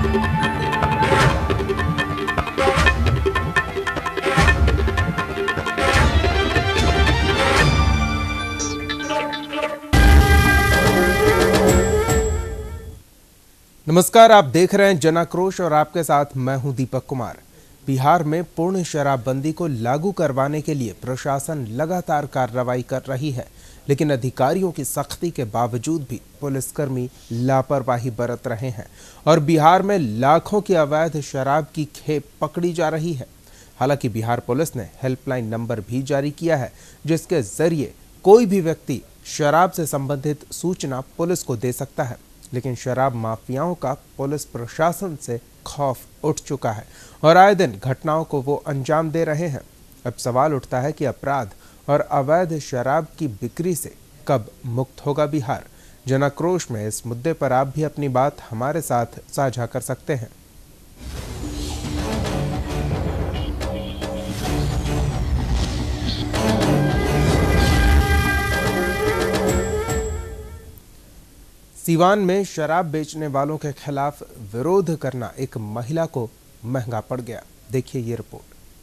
नमस्कार, आप देख रहे हैं जनाक्रोश और आपके साथ मैं हूं दीपक कुमार। बिहार में पूर्ण शराबबंदी को लागू करवाने के लिए प्रशासन लगातार कार्रवाई कर रही है, लेकिन अधिकारियों की सख्ती के बावजूद भी पुलिसकर्मी लापरवाही बरत रहे हैं और बिहार में लाखों की अवैध शराब की खेप पकड़ी जा रही है। हालांकि बिहार पुलिस ने हेल्पलाइन नंबर भी जारी किया है, जिसके जरिए कोई भी व्यक्ति शराब से संबंधित सूचना पुलिस को दे सकता है। लेकिन शराब माफियाओं का पुलिस प्रशासन से खौफ उठ चुका है और आए दिन घटनाओं को वो अंजाम दे रहे हैं। अब सवाल उठता है कि अपराध और अवैध शराब की बिक्री से कब मुक्त होगा बिहार। जनाक्रोश में इस मुद्दे पर आप भी अपनी बात हमारे साथ साझा कर सकते हैं। सीवान में शराब बेचने वालों के खिलाफ विरोध करना एक महिला को महंगा पड़ गया। देखिए ये रिपोर्ट।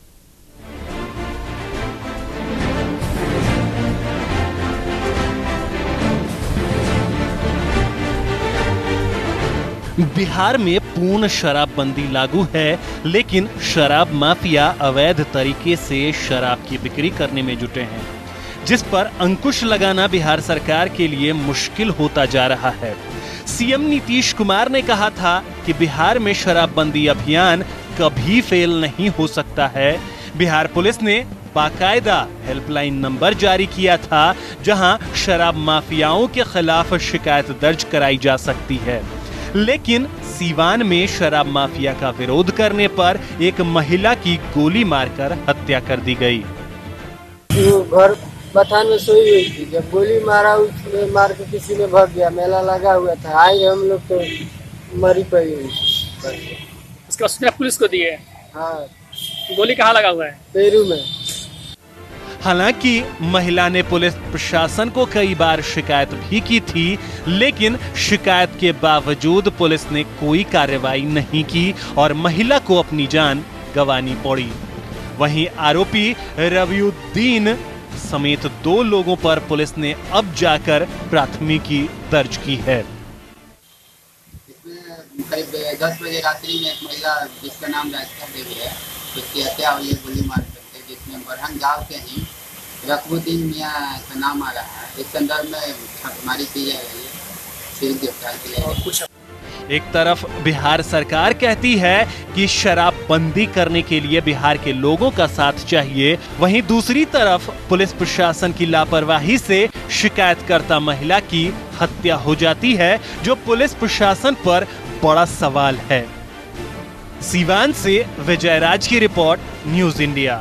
बिहार में पूर्ण शराबबंदी लागू है, लेकिन शराब माफिया अवैध तरीके से शराब की बिक्री करने में जुटे हैं, जिस पर अंकुश लगाना बिहार सरकार के लिए मुश्किल होता जा रहा है। सीएम नीतीश कुमार ने कहा था कि बिहार में शराबबंदी अभियान कभी फेल नहीं हो सकता है। बिहार पुलिस ने बाकायदा हेल्पलाइन नंबर जारी किया था, जहां शराब माफियाओं के खिलाफ शिकायत दर्ज कराई जा सकती है। लेकिन सीवान में शराब माफिया का विरोध करने पर एक महिला की गोली मारकर हत्या कर दी गई। घर बथान में सोई हुई थी, जब गोली मार के किसी ने भाग गया। मेला लगा हुआ था, आए हम लोग तो मरी पड़ी हुई थी। उसका सूचना पुलिस को दिए? हाँ। गोली कहाँ लगा हुआ है? पैरू में। हालांकि महिला ने पुलिस प्रशासन को कई बार शिकायत भी की थी, लेकिन शिकायत के बावजूद पुलिस ने कोई कार्रवाई नहीं की और महिला को अपनी जान गंवानी पड़ी। वहीं आरोपी रविउद्दीन समेत 2 लोगों पर पुलिस ने अब जाकर प्राथमिकी दर्ज की है। इसमें करीब 10 बजे रात्रि में एक महिला जिसका नाम राधिका देवी है, उसकी हत्या हुई है गोली मार करके, जिसमें बरहन गांव के ही रकबुद्दीन मियां का नाम आ रहा है। इस संदर्भ में छापेमारी की जा रही है, फिर गिरफ्तार किया गया। एक तरफ बिहार सरकार कहती है कि शराबबंदी करने के लिए बिहार के लोगों का साथ चाहिए, वहीं दूसरी तरफ पुलिस प्रशासन की लापरवाही से शिकायतकर्ता महिला की हत्या हो जाती है, जो पुलिस प्रशासन पर बड़ा सवाल है। सीवान से विजय राज की रिपोर्ट, न्यूज इंडिया।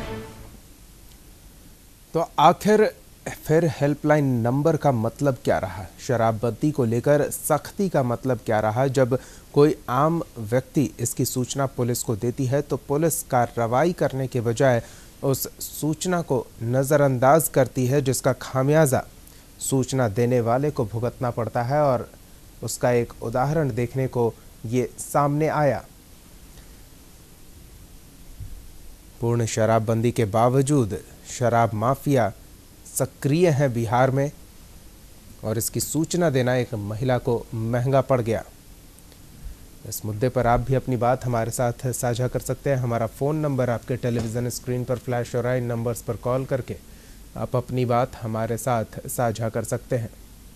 तो आखिर फिर हेल्पलाइन नंबर का मतलब क्या रहा? शराबबंदी को लेकर सख्ती का मतलब क्या रहा? जब कोई आम व्यक्ति इसकी सूचना पुलिस को देती है तो पुलिस कार्रवाई करने के बजाय उस सूचना को नज़रअंदाज करती है, जिसका खामियाजा सूचना देने वाले को भुगतना पड़ता है। और उसका एक उदाहरण देखने को ये सामने आया। पूर्ण शराबबंदी के बावजूद शराब माफिया सक्रिय है बिहार में और इसकी सूचना देना एक महिला को महंगा पड़ गया। इस मुद्दे पर आप भी अपनी बात हमारे साथ साझा कर सकते हैं। हमारा फ़ोन नंबर आपके टेलीविज़न स्क्रीन पर फ्लैश हो रहा है। इन नंबर्स पर कॉल करके आप अपनी बात हमारे साथ साझा कर सकते हैं।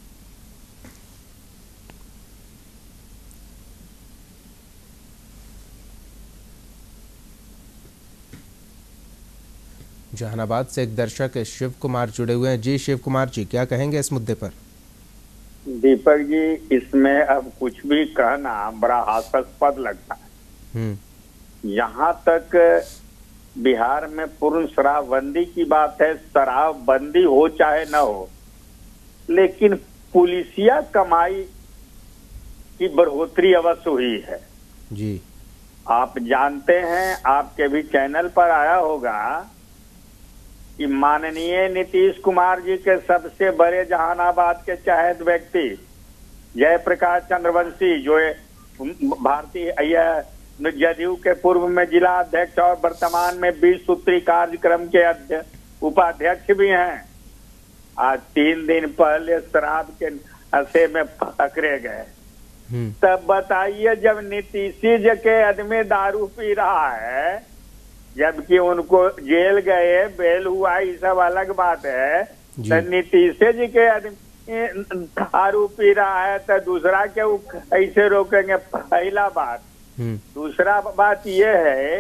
जहानाबाद से एक दर्शक शिव कुमार जुड़े हुए हैं। जी शिव कुमार जी, क्या कहेंगे इस मुद्दे पर? दीपक जी, इसमें अब कुछ भी कहना बड़ा हास्यास्पद लगता है। यहाँ तक बिहार में पूर्ण शराबबंदी की बात है, शराबबंदी हो चाहे न हो, लेकिन पुलिसिया कमाई की बढ़ोतरी अवश्य हुई है। जी, आप जानते हैं, आपके भी चैनल पर आया होगा कि माननीय नीतीश कुमार जी के सबसे बड़े जहानाबाद के चहेत व्यक्ति जयप्रकाश चंद्रवंशी, जो भारतीय जदयू के पूर्व में जिला अध्यक्ष और वर्तमान में 20 सूत्री कार्यक्रम के उपाध्यक्ष भी हैं। आज 3 दिन पहले शराब के नशे में पकड़े गए। तब बताइए, जब नीतीश जी के आदमी दारू पी रहा है, जबकि उनको जेल गए, बेल हुआ, ये सब अलग बात है, तो नीतीश जी के आदमी दारू पी रहा है तो दूसरा के वो कैसे रोकेंगे? पहला बात। दूसरा बात यह है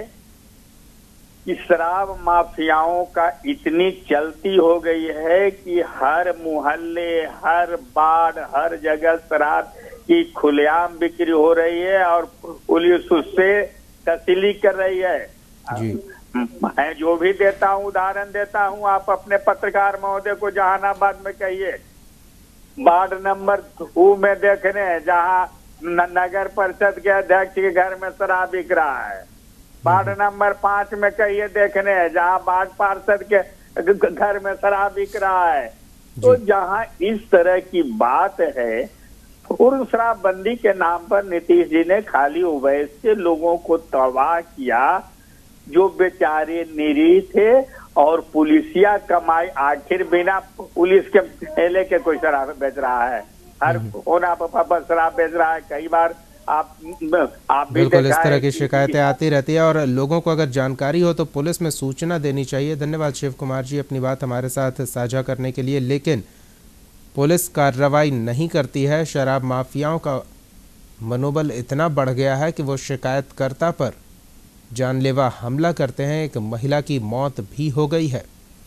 कि शराब माफियाओं का इतनी चलती हो गई है कि हर मोहल्ले, हर वार्ड, हर जगह शराब की खुलेआम बिक्री हो रही है और पुलिस उससे तसली कर रही है। जी। मैं जो भी देता हूँ, उदाहरण देता हूँ, आप अपने पत्रकार महोदय को जहानाबाद में कहिए, वार्ड नंबर 2 में देखने जहाँ नगर परिषद के अध्यक्ष के घर में शराब बिक रहा है। वार्ड नंबर 5 में कहिए देखने जहाँ वार्ड पार्षद के घर में शराब बिक रहा है। तो जहाँ इस तरह की बात है, पूर्ण शराबबंदी के नाम पर नीतीश जी ने खाली वैसे लोगों को तबाह किया जो बेचारे निरीह थे और पुलिसिया कमाई। आखिर बिना पुलिस के ठेले के कोई शराब बेच रहा है? हर कोना पर शराब बेच रहा है। कई बार आप बिल्कुल इस तरह की शिकायतें आती रहती है और लोगों को अगर जानकारी हो तो पुलिस में सूचना देनी चाहिए। धन्यवाद शिव कुमार जी अपनी बात हमारे साथ साझा करने के लिए। लेकिन पुलिस कार्रवाई नहीं करती है। शराब माफियाओं का मनोबल इतना बढ़ गया है कि वो शिकायतकर्ता पर जानलेवा हमला करते हैं। एक महिला की मौत भी हो गई है।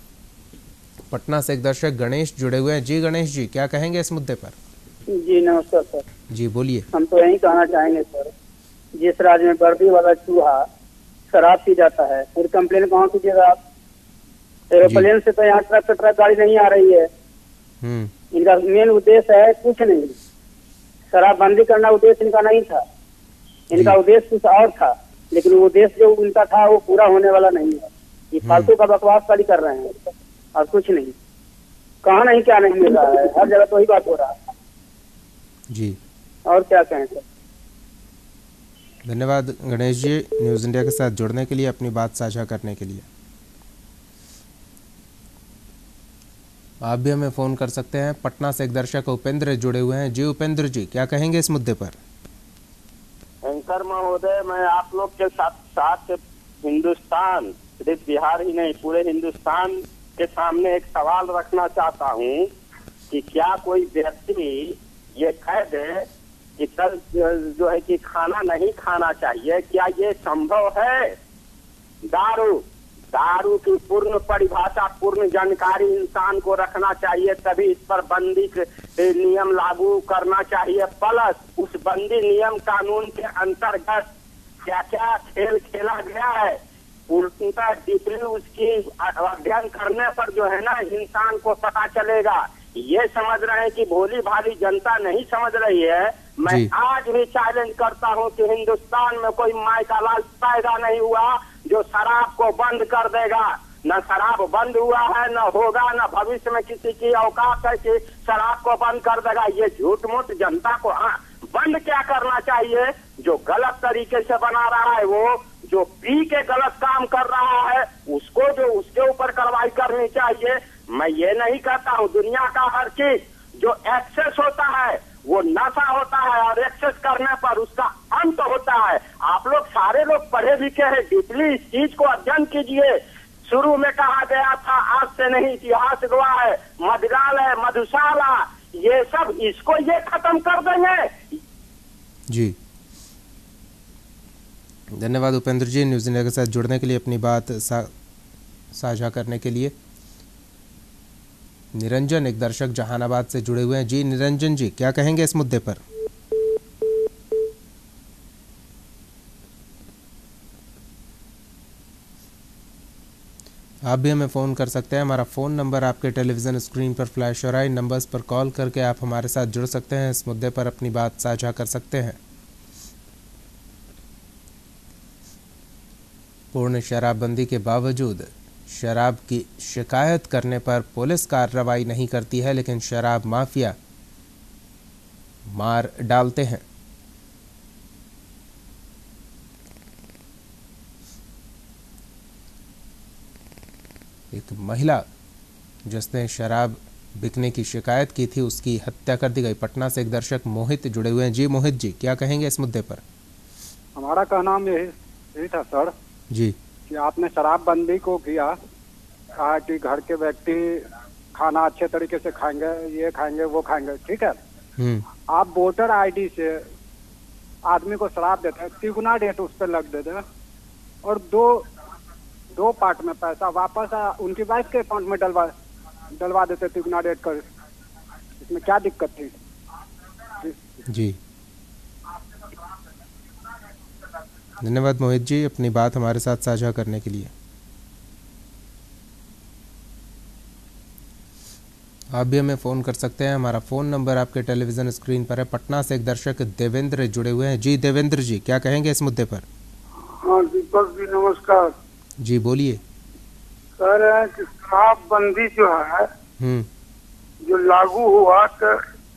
पटना से एक दर्शक गणेश जुड़े हुए हैं। जी गणेश जी, क्या कहेंगे इस मुद्दे पर? जी नमस्कार सर। जी बोलिए। हम तो यही कहना चाहेंगे सर, जिस राज्य में वर्दी वाला चूहा शराब पी जाता है, फिर कंप्लेन कहाँ कीजिएगा आप? एरोप्लेन से तो यहाँ ट्रक गाड़ी नहीं आ रही है। इनका मेन उद्देश्य है कुछ नहीं, शराबबंदी करना उद्देश्य इनका नहीं था। इनका उद्देश्य कुछ और था, लेकिन वो उद्देश्य जो उनका था वो पूरा होने वाला नहीं है। ये फालतू का बकवास खाली कर रहे हैं और कुछ नहीं। कहाँ नहीं क्या नहीं मिल रहा है, हर जगह तो वही बात हो रहा है जी। और क्या कहें सर। धन्यवाद गणेश जी न्यूज़ इंडिया के साथ जुड़ने के लिए, अपनी बात साझा करने के लिए। आप भी हमें फ़ोन कर सकते हैं। पटना से एक दर्शक उपेंद्र जुड़े हुए हैं। जी उपेंद्र जी, क्या कहेंगे इस मुद्दे पर? एंकर महोदय, मैं आप लोग के साथ हिंदुस्तान, सिर्फ बिहार ही नहीं पूरे हिंदुस्तान के सामने एक सवाल रखना चाहता हूँ कि क्या कोई व्यक्ति ये कह दे कि कल जो है कि खाना नहीं खाना चाहिए, क्या ये संभव है? दारू की पूर्ण परिभाषा, पूर्ण जानकारी इंसान को रखना चाहिए, तभी इस पर बंदी नियम लागू करना चाहिए। प्लस उस बंदी नियम कानून के अंतर्गत क्या क्या खेल खेला गया है, पूर्णतः डीपली उसकी अध्ययन करने पर जो है ना इंसान को पता चलेगा। ये समझ रहे हैं कि भोली भाली जनता नहीं समझ रही है। मैं आज भी चैलेंज करता हूं कि हिंदुस्तान में कोई माई का लाल पैदा नहीं हुआ जो शराब को बंद कर देगा। न शराब बंद हुआ है, न होगा, न भविष्य में किसी की औकात है कि शराब को बंद कर देगा। ये झूठ मूठ जनता को बंद क्या करना चाहिए? जो गलत तरीके से बना रहा है, वो जो पी के गलत काम कर रहा है उसको जो उसके ऊपर कार्रवाई करनी चाहिए। मैं ये नहीं कहता हूँ, दुनिया का हर चीज जो एक्सेस होता है वो नशा होता है और एक्सेस करने पर उसका अंत होता है। आप लोग सारे लोग पढ़े लिखे हैं, डीपली इस चीज को अध्ययन कीजिए। शुरू में कहा गया था आज से नहीं, इतिहास गवाह है, मधुशाला, मधुशाला, ये सब इसको ये खत्म कर देंगे। जी धन्यवाद उपेंद्र जी न्यूज़ इंडिया के साथ जुड़ने के लिए, अपनी बात साझा करने के लिए। निरंजन एक दर्शक जहानाबाद से जुड़े हुए हैं। जी निरंजन जी, क्या कहेंगे इस मुद्दे पर? आप भी हमें फ़ोन कर सकते हैं। हमारा फ़ोन नंबर आपके टेलीविज़न स्क्रीन पर फ्लैश हो रहा है। इन नंबर्स पर कॉल करके आप हमारे साथ जुड़ सकते हैं, इस मुद्दे पर अपनी बात साझा कर सकते हैं। पूर्ण शराबबंदी के बावजूद शराब की शिकायत करने पर पुलिस कार्रवाई नहीं करती है, लेकिन शराब माफिया मार डालते हैं। एक महिला जिसने शराब बिकने की शिकायत की थी उसकी हत्या कर दी गई। पटना से एक दर्शक मोहित जुड़े हुए हैं। जी मोहित जी, क्या कहेंगे इस मुद्दे पर? हमारा कहना यही था सर जी कि आपने शराबबंदी को किया, कहा कि घर के व्यक्ति खाना अच्छे तरीके से खाएंगे, ये खाएंगे वो खाएंगे, ठीक है। आप वोटर आईडी से आदमी को शराब देते हैं, 3 डेट उस पर लग देते हैं और दो पार्ट में पैसा वापस उनकी वाइफ के अकाउंट में डलवा देते 3 डेट कर। इसमें क्या दिक्कत थी? जी धन्यवाद मोहित जी, अपनी बात हमारे साथ साझा करने के लिए। आप भी हमें फ़ोन कर सकते हैं। हमारा फ़ोन नंबर आपके टेलीविज़न स्क्रीन पर है। पटना से एक दर्शक देवेंद्र जुड़े हुए हैं। जी देवेंद्र जी, क्या कहेंगे इस मुद्दे पर? हाँ दीपक जी नमस्कार। जी बोलिए। कह रहे हैं कि शराबबंदी जो है जो लागू हुआ तो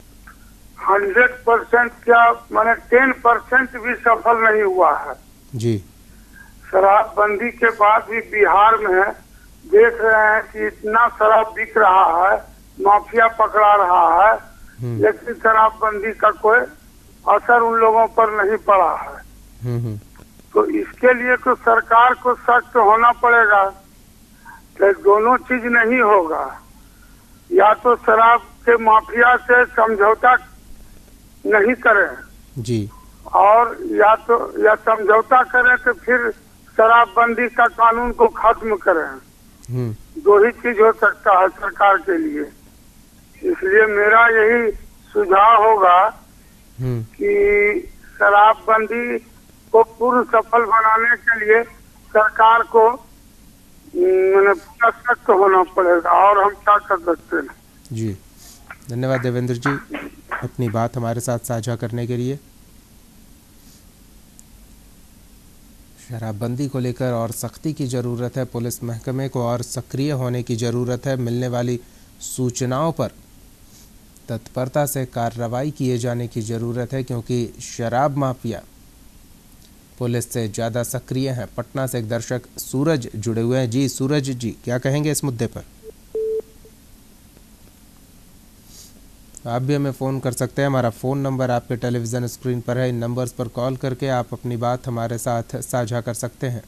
100% क्या माने 10% भी सफल नहीं हुआ है जी। शराबबंदी के बाद भी बिहार में देख रहे हैं कि इतना शराब बिक रहा है, माफिया पकड़ा रहा है, लेकिन शराबबंदी का कोई असर उन लोगों पर नहीं पड़ा है। तो इसके लिए तो सरकार को सख्त होना पड़ेगा। तो दोनों चीज नहीं होगा, या तो शराब के माफिया से समझौता नहीं करें जी, और या समझौता करें तो फिर शराबबंदी का कानून को खत्म करें। 2 ही चीज हो सकता है सरकार के लिए। इसलिए मेरा यही सुझाव होगा कि शराबबंदी को पूर्ण सफल बनाने के लिए सरकार को पूरा सख्त होना पड़ेगा, और हम क्या कर सकते हैं। जी धन्यवाद देवेंद्र जी, अपनी बात हमारे साथ साझा करने के लिए। शराबबंदी को लेकर और सख्ती की ज़रूरत है, पुलिस महकमे को और सक्रिय होने की ज़रूरत है। मिलने वाली सूचनाओं पर तत्परता से कार्रवाई किए जाने की ज़रूरत है, क्योंकि शराब माफिया पुलिस से ज़्यादा सक्रिय हैं। पटना से एक दर्शक सूरज जुड़े हुए हैं। जी सूरज जी, क्या कहेंगे इस मुद्दे पर? आप भी हमें फ़ोन कर सकते हैं। हमारा फ़ोन नंबर आपके टेलीविज़न स्क्रीन पर है। इन नंबर्स पर कॉल करके आप अपनी बात हमारे साथ साझा कर सकते हैं।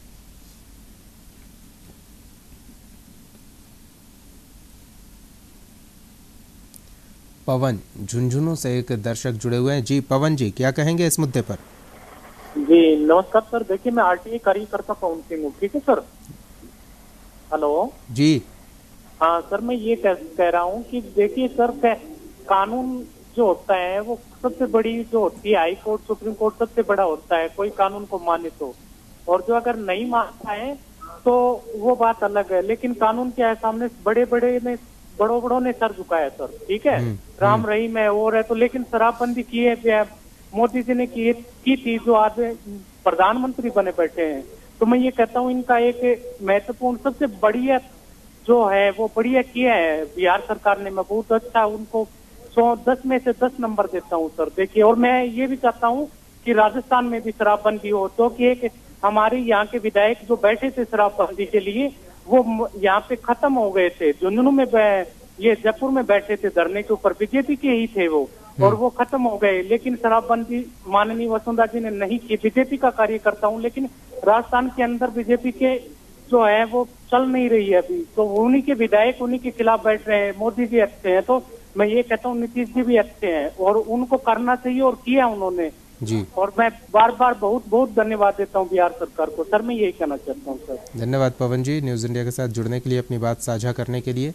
पवन झुंझुनू से एक दर्शक जुड़े हुए हैं। जी पवन जी, क्या कहेंगे इस मुद्दे पर? जी नमस्कार सर, देखिए मैं आरटीए कार्यकर्ता पवन सिंह हूँ, ठीक है सर। हेलो जी हाँ सर, मैं ये कह रहा हूँ कि देखिए सर, कानून जो होता है वो सबसे बड़ी जो होती है हाई कोर्ट सुप्रीम कोर्ट सबसे बड़ा होता है कोई कानून को माने तो, और जो अगर नहीं मानता है तो वो बात अलग है। लेकिन कानून क्या है, सामने बड़ों ने सर झुकाया सर, ठीक है। राम रहीम है और है तो, लेकिन शराबबंदी की है मोदी जी ने की थी जो आज प्रधानमंत्री बने बैठे हैं। तो मैं ये कहता हूँ इनका एक महत्वपूर्ण सबसे बढ़िया जो है वो बढ़िया किया है बिहार सरकार ने। मैं बहुत अच्छा उनको 10 में से 10 नंबर देता हूँ सर। देखिए, और मैं ये भी चाहता हूँ कि राजस्थान में भी शराबबंदी हो, तो कि एक हमारे यहाँ के विधायक जो बैठे थे शराबबंदी के लिए वो यहाँ पे खत्म हो गए थे। झुंझुनू में ये जयपुर में बैठे थे धरने के ऊपर, बीजेपी के ही थे वो, और वो खत्म हो गए। लेकिन शराबबंदी माननीय वसुंधरा जी ने नहीं की। बीजेपी का कार्यकर्ता हूँ, लेकिन राजस्थान के अंदर बीजेपी के जो है वो चल नहीं रही है अभी, तो उन्हीं के विधायक उन्हीं के खिलाफ बैठ रहे हैं। मोदी जी अच्छे हैं तो मैं ये कहता हूँ नीतीश जी भी अच्छे हैं और उनको करना चाहिए, और किया उन्होंने जी। और मैं बार बार बहुत बहुत धन्यवाद देता हूँ बिहार सरकार को। सर मैं यही कहना चाहता हूँ सर। धन्यवाद पवन जी, न्यूज़ इंडिया के साथ जुड़ने के लिए, अपनी बात साझा करने के लिए।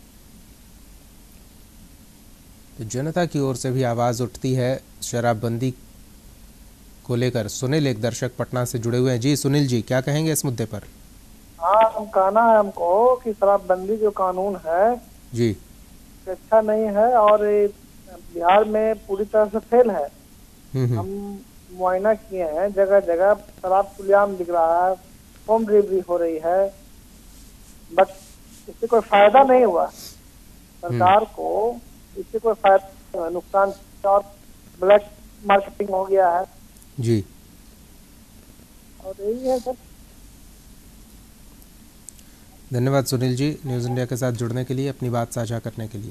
तो जनता की ओर से भी आवाज़ उठती है शराबबंदी को लेकर। सुनील एक दर्शक पटना से जुड़े हुए हैं। जी सुनील जी, क्या कहेंगे इस मुद्दे पर? हाँ, हम कहना है हमको कि शराबबंदी जो कानून है जी अच्छा नहीं है और बिहार में पूरी तरह से फेल है। हम मुआयना किए हैं, जगह जगह शराब खुलेआम बिक रहा है, होम डिलीवरी हो रही है, बट इससे कोई फायदा नहीं हुआ। सरकार को इससे कोई फायदा, नुकसान और ब्लैक मार्केटिंग हो गया है जी। और यही है सर। धन्यवाद सुनील जी, न्यूज़ इंडिया के साथ जुड़ने के लिए, अपनी बात साझा करने के लिए।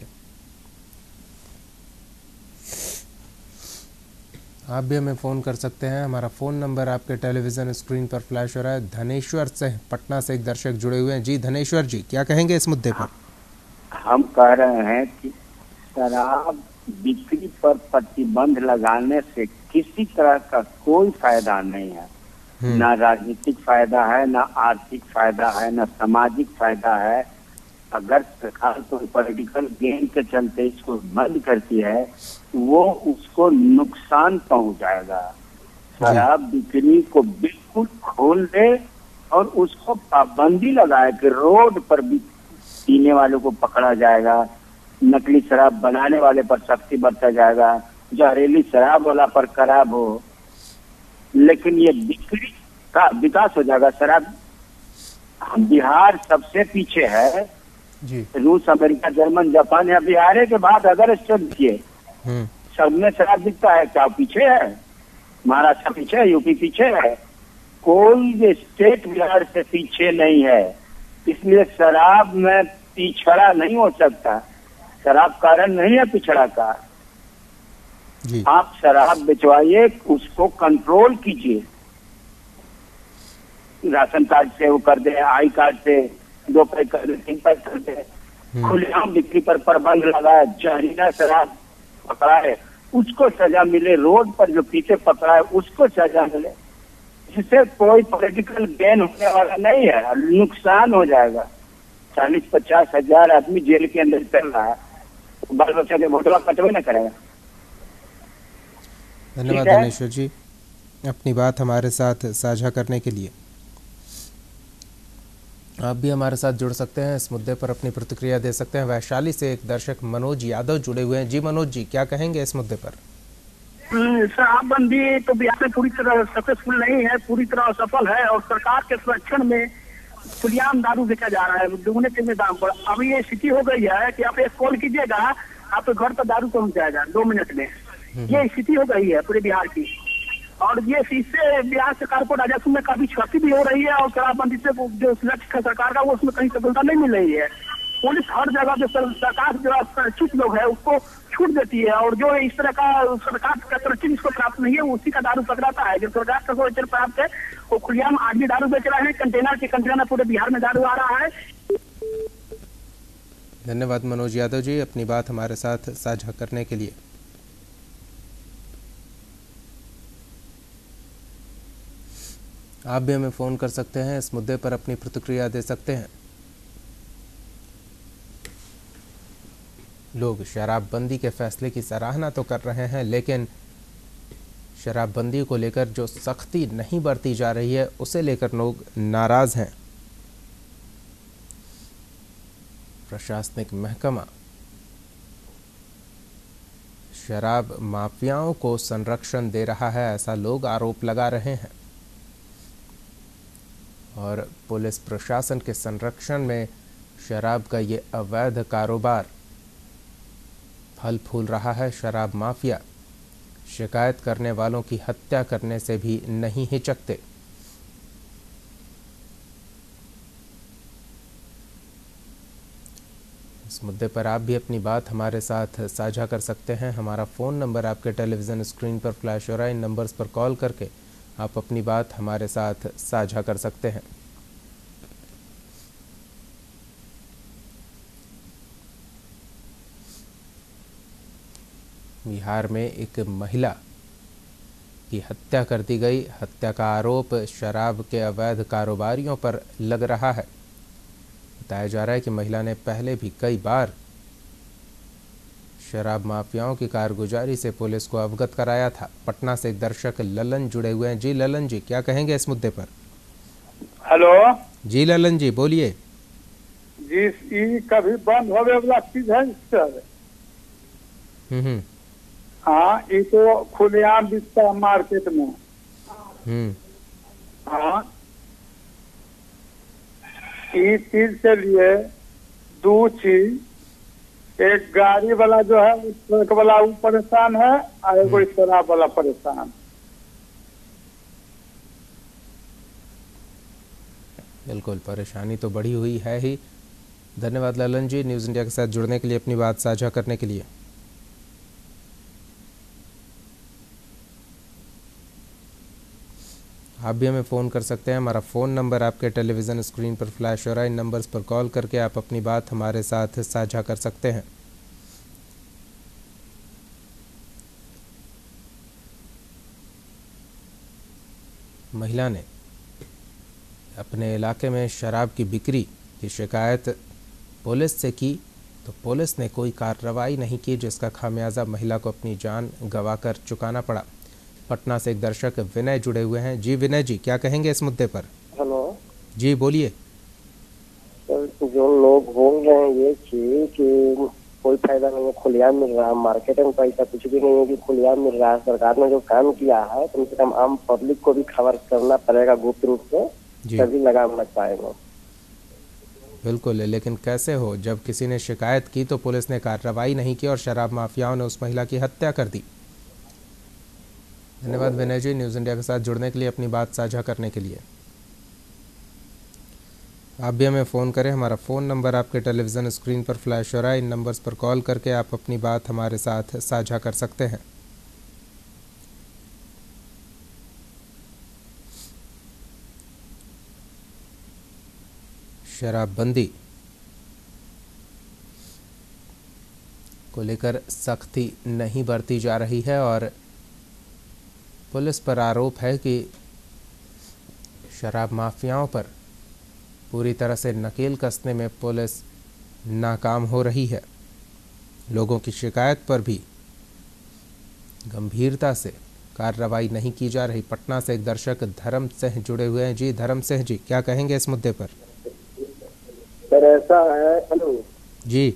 आप भी हमें फ़ोन कर सकते हैं, हमारा फ़ोन नंबर आपके टेलीविज़न स्क्रीन पर फ्लैश हो रहा है। धनेश्वर से पटना से एक दर्शक जुड़े हुए हैं। जी धनेश्वर जी, क्या कहेंगे इस मुद्दे पर? हम कह रहे हैं कि शराब बिक्री पर प्रतिबंध लगाने से किसी तरह का कोई फायदा नहीं है। ना राजनीतिक फायदा है, ना आर्थिक फायदा है, ना सामाजिक फायदा है। अगर सरकार तो पॉलिटिकल गेन के चलते इसको बंद करती है, वो उसको नुकसान पहुंच जाएगा। शराब बिक्री को बिल्कुल खोल दे और उसको पाबंदी लगाए कि रोड पर भी पीने वालों को पकड़ा जाएगा, नकली शराब बनाने वाले पर सख्ती बरता जाएगा, जहरीली शराब वाला पर करार हो, लेकिन ये बिक्री का विकास हो जाएगा। शराब बिहार सबसे पीछे है जी। रूस, अमेरिका, जर्मन, जापान या बिहार के बाद अगर स्टेट देखिए सब में शराब बिकता है। क्या पीछे है? महाराष्ट्र पीछे है, यूपी पीछे है, कोई स्टेट बिहार से पीछे नहीं है। इसलिए शराब में पिछड़ा नहीं हो सकता। शराब कारण नहीं है पिछड़ा का। आप शराब बेचवाइए, उसको कंट्रोल कीजिए। राशन कार्ड से वो कर दे, आई कार्ड से 2 पैक कर दे, 3 पैक कर दे, खुलेआम बिक्री पर प्रतिबंध लगाए, जहरीला शराब पकड़ाए, उसको सजा मिले। रोड पर जो पीछे पकड़ा है उसको सजा मिले। इससे कोई पॉलिटिकल गेन होने वाला नहीं है, नुकसान हो जाएगा। 40-50 हजार आदमी जेल के अंदर चल रहा है, बाल बच्चा के वोटवा कटवे न करेगा। धन्यवाद धनेश्वर जी, अपनी बात हमारे साथ साझा करने के लिए। आप भी हमारे साथ जुड़ सकते हैं, इस मुद्दे पर अपनी प्रतिक्रिया दे सकते हैं। वैशाली से एक दर्शक मनोज यादव जुड़े हुए हैं। जी मनोज जी, क्या कहेंगे इस मुद्दे पर? शराबबंदी तो बिहार में पूरी तरह सक्सेसफुल नहीं है, पूरी तरह असफल है और सरकार के संरक्षण में खुलेआम दारू बेचा जा रहा है दुगने तिगने दाम पर। अभी ये स्थिति हो गई है कि आप एक कॉल कीजिएगा, आपके घर पर दारू पहुंच जाएगा 2 मिनट में। ये स्थिति हो गई है पूरे बिहार की और ये इससे बिहार सरकार को राजस्व में काफी क्षति भी हो रही है और शराबबंदी से जो लक्ष्य सरकार का वो उसमें कहीं सफलता नहीं मिल रही है। पुलिस हर जगह जो सरकार जो संरक्षित लोग है उसको छूट देती है और जो इस तरह का सरकार का तरक्की जिसको प्राप्त नहीं है उसी का दारू पकड़ाता है। जो सरकार का प्राप्त है वो खुलेआम आदमी दारू बेच रहे हैं, कंटेनर के कंटेनर पूरे बिहार में दारू आ रहा है। धन्यवाद मनोज यादव जी, अपनी बात हमारे साथ साझा करने के लिए। आप भी हमें फ़ोन कर सकते हैं, इस मुद्दे पर अपनी प्रतिक्रिया दे सकते हैं। लोग शराबबंदी के फैसले की सराहना तो कर रहे हैं, लेकिन शराबबंदी को लेकर जो सख्ती नहीं बरती जा रही है उसे लेकर लोग नाराज़ हैं। प्रशासनिक महकमा शराब माफियाओं को संरक्षण दे रहा है, ऐसा लोग आरोप लगा रहे हैं और पुलिस प्रशासन के संरक्षण में शराब का ये अवैध कारोबार फल फूल रहा है। शराब माफिया शिकायत करने वालों की हत्या करने से भी नहीं हिचकते। इस मुद्दे पर आप भी अपनी बात हमारे साथ साझा कर सकते हैं। हमारा फ़ोन नंबर आपके टेलीविज़न स्क्रीन पर फ्लैश हो रहा है। इन नंबर्स पर कॉल करके आप अपनी बात हमारे साथ साझा कर सकते हैं। बिहार में एक महिला की हत्या कर दी गई। हत्या का आरोप शराब के अवैध कारोबारियों पर लग रहा है। बताया जा रहा है कि महिला ने पहले भी कई बार शराब माफियाओं की कारगुजारी से पुलिस को अवगत कराया था। पटना से एक दर्शक ललन जुड़े हुए हैं। जी ललन जी, क्या कहेंगे इस मुद्दे पर? हेलो जी ललन जी, बोलिए। जी, कभी बंद होने वाला चीज है सर? हाँ, ये तो खुलेआम बिकता है मार्केट में। हाँ, इस चीज के लिए 2 चीज, एक गाड़ी वाला जो है ट्रक वाला वो परेशान है और एक शराब वाला परेशान। बिल्कुल, परेशानी तो बढ़ी हुई है ही। धन्यवाद ललन जी, न्यूज़ इंडिया के साथ जुड़ने के लिए, अपनी बात साझा करने के लिए। आप भी हमें फ़ोन कर सकते हैं। हमारा फ़ोन नंबर आपके टेलीविज़न स्क्रीन पर फ्लैश हो रहा है। इन नंबर्स पर कॉल करके आप अपनी बात हमारे साथ साझा कर सकते हैं। महिला ने अपने इलाके में शराब की बिक्री की शिकायत पुलिस से की, तो पुलिस ने कोई कार्रवाई नहीं की, जिसका खामियाजा महिला को अपनी जान गंवाकर चुकाना पड़ा। पटना से एक दर्शक विनय जुड़े हुए हैं। जी विनय जी, क्या कहेंगे इस मुद्दे पर? हेलो जी बोलिए। सर, जो लोग बोल रहे हैं ये चीज कि कोई फायदा नहीं है, खुलियाम मिल रहा है, मार्केट में पैसा कुछ भी नहीं है कि खुलियाम मिल रहा है। सरकार ने जो काम किया है, कम से कम आम पब्लिक को भी खबर करना पड़ेगा गुप्त रूप से, तभी लगाम लग पाएगा। बिल्कुल, लेकिन कैसे हो, जब किसी ने शिकायत की तो पुलिस ने कार्रवाई नहीं की और शराब माफियाओं ने उस महिला की हत्या कर दी। धन्यवाद विनय जी, न्यूज़ इंडिया के साथ जुड़ने के लिए, अपनी बात साझा करने के लिए। आप भी हमें फ़ोन करें। हमारा फ़ोन नंबर आपके टेलीविज़न स्क्रीन पर फ्लैश हो रहा है। इन नंबर्स पर कॉल करके आप अपनी बात हमारे साथ साझा कर सकते हैं। शराबबंदी को लेकर सख्ती नहीं बरती जा रही है और पुलिस पर आरोप है कि शराब माफियाओं पर पूरी तरह से नकेल कसने में पुलिस नाकाम हो रही है। लोगों की शिकायत पर भी गंभीरता से कार्रवाई नहीं की जा रही। पटना से एक दर्शक धर्म सिंह जुड़े हुए हैं। जी धर्म सिंह जी, क्या कहेंगे इस मुद्दे पर? सर ऐसा है, हेलो जी।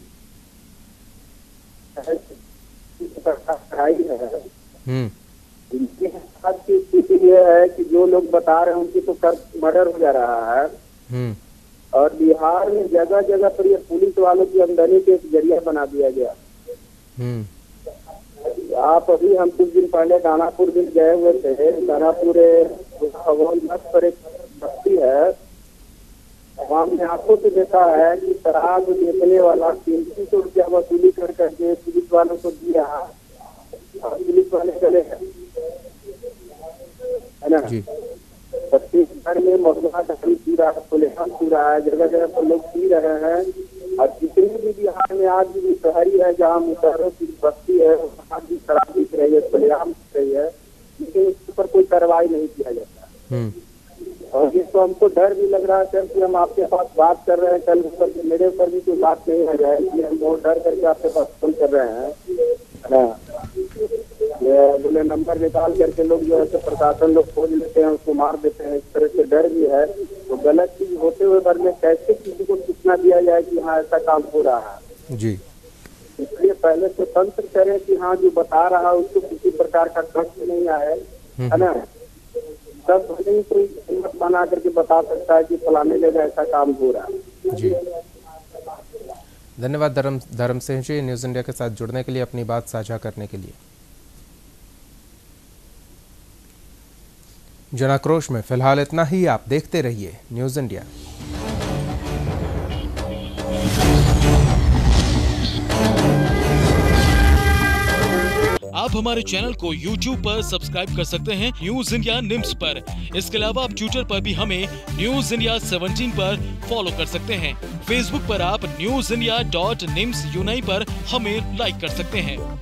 इनके साथ की स्थिति ये है कि जो लोग बता रहे हैं उनकी तो मर्डर हो जा रहा है और बिहार में जगह जगह पर ये पुलिस वालों की आमदनी के एक जरिया बना दिया गया। आप अभी हम कुछ दिन पहले दानापुर भी गए हुए थे। दानापुर पर एक बस्ती है, वहाँ हमने आंखों से देखा है कि शराब बेचने वाला 300 रुपया वसूली कर करके पुलिस वालों को दिया और पुलिस वाले चले गए, है ना। छत्तीसगढ़ में महुआ दारू पी रहा है, खुलेआम पी रहा है, जगह जगह पर लोग पी रहे हैं। और जितने भी बिहार में आज भी शहरी है जहाँ मुशहरों की बस्ती है, वहाँ भी शराब बिक रही है, खुलेआम बिक रही है, लेकिन उस पर कोई कार्रवाई नहीं किया जाता। और ये तो हमको डर भी लग रहा है सर कि हम आपके पास बात कर रहे हैं, कल ऊपर के मेरे ऊपर भी कोई बात नहीं आ जाए, इसलिए हम बहुत डर करके आपके पास फोन कर रहे हैं, है ना। ये बोले नंबर निकाल करके लोग जो है प्रशासन लोग खोज लेते हैं, उसको मार देते हैं, इस तरह से डर भी है। तो गलत चीज होते हुए बारे में कैसे किसी को सूचना दिया जाए कि हाँ ऐसा काम हो रहा है जी। इसलिए पहले तो तंत्र करें कि हाँ जो बता रहा है उसको किसी प्रकार का कष्ट नहीं आए, है ना। तब भले ही कोई हिम्मत बना करके बता सकता है कि फलाने जगह ऐसा काम हो रहा है जी। धन्यवाद धर्म सिंह जी, न्यूज़ इंडिया के साथ जुड़ने के लिए, अपनी बात साझा करने के लिए। जनाक्रोश में फिलहाल इतना ही। आप देखते रहिए न्यूज़ इंडिया। आप हमारे चैनल को YouTube पर सब्सक्राइब कर सकते हैं न्यूज़ इंडिया निम्स पर। इसके अलावा आप ट्विटर पर भी हमें न्यूज़ इंडिया 17 पर फॉलो कर सकते हैं। फेसबुक पर आप newsindia.nimsUnai पर हमें लाइक कर सकते हैं।